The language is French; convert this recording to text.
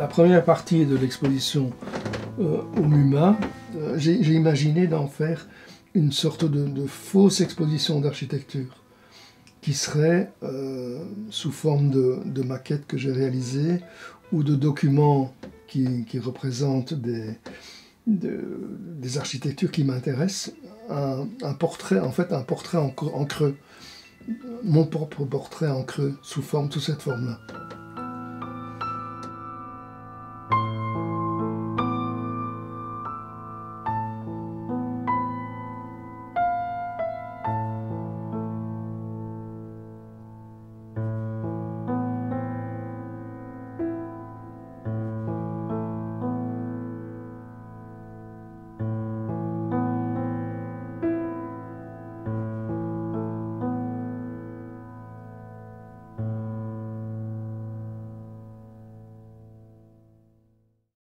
la première partie de l'exposition au MUMA, j'ai imaginé d'en faire une sorte de fausse exposition d'architecture qui serait sous forme de maquettes que j'ai réalisées ou de documents qui représentent des architectures qui m'intéressent, un portrait, en fait un portrait en creux, mon propre portrait en creux sous cette forme-là.